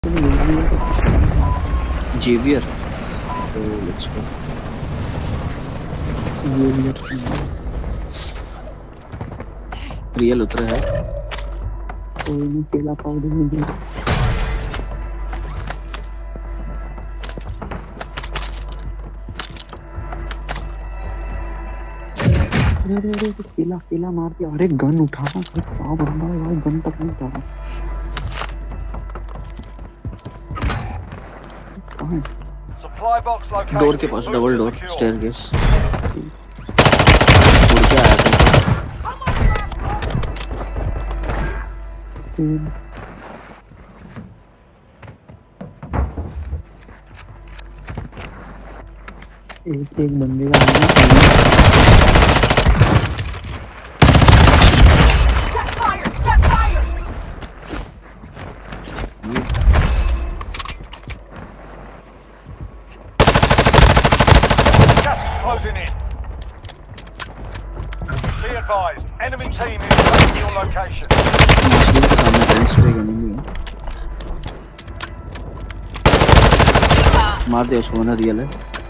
Xavier तो let's go. Real उतरा है कोई नहीं। केला पाउडर में दे अरे केला केला मार दिया। अरे गन उठाना क्या बंदा है भाई, गन तक नहीं उठाना। डोर के पास डबल डोर स्टेयरकेस। उड़ के आया था। एक बंदे का closing in. Be advised, enemy team is taking your location. मार दे उसको ना। रियल है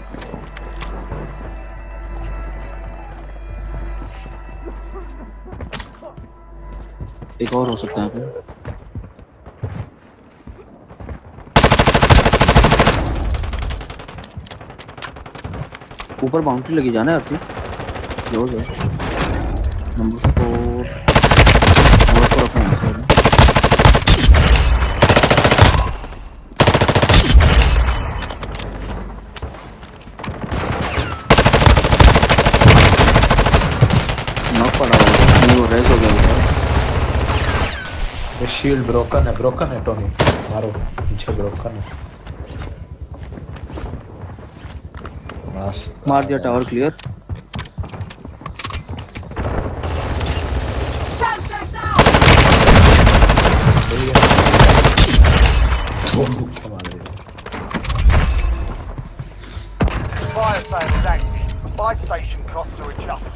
एक और हो सकता है। ऊपर बाउंड्री लगी जाना है आपकी। क्लोज है नंबर 4 अपना नॉक पड़ा हुआ वो रेस हो गया। ये शील्ड ब्रोकन है टोनी, मारो पीछे ब्रोकन है। मार दिया tower clear. Fire sale is active. Buy station costs are adjusted.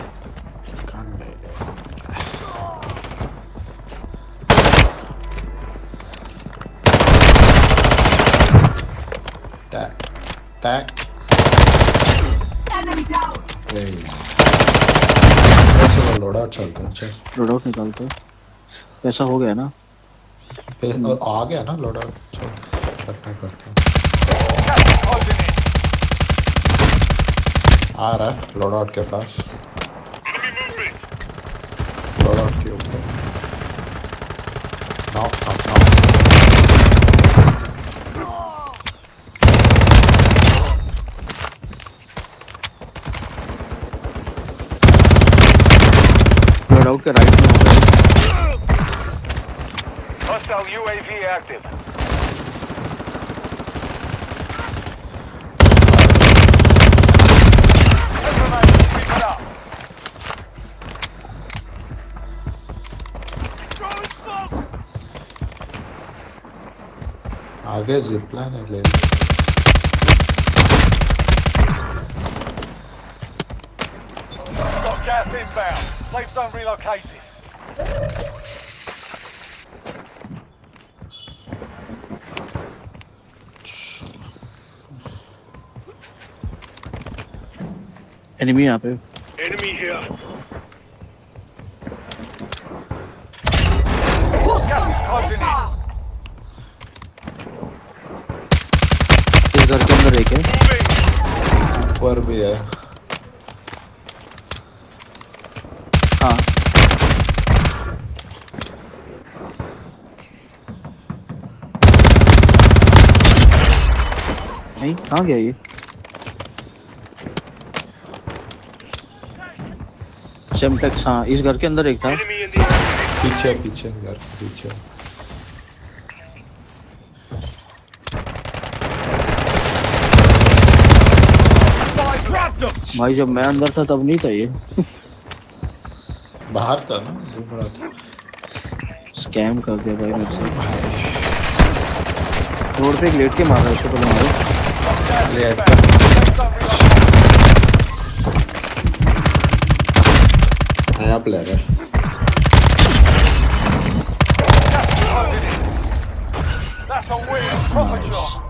Tack. Loadout चलता है। चल लोडआउट निकालते हैं। पैसा हो गया ना और आ गया ना लोडआउट। चल करते हैं। आ रहा है लोडआउट के पास। लोडआउट के ऊपर नॉक। लोडआउट के राइट में Hostile UAV active. आगे जिप लाइन है ले। Got gas inbound. Safe zone relocated. Enemy यहाँ पे। Enemy here. Gas is closing in. इस घर के अंदर एक है। ऊपर भी है। हाँ नहीं कहाँ गया ये? सेमटेक्स। हाँ इस घर के अंदर एक था। पीछे घर पीछे। भाई जब मैं अंदर था तब नहीं था ये। बाहर था ना, घूम रहा था। स्कैम कर दिया भाई मेरे से। रोड पे एक लेट के मार रहा है उसको। पहले मारो लेट नया प्लेयर है। That's a win. Proper Nice. job.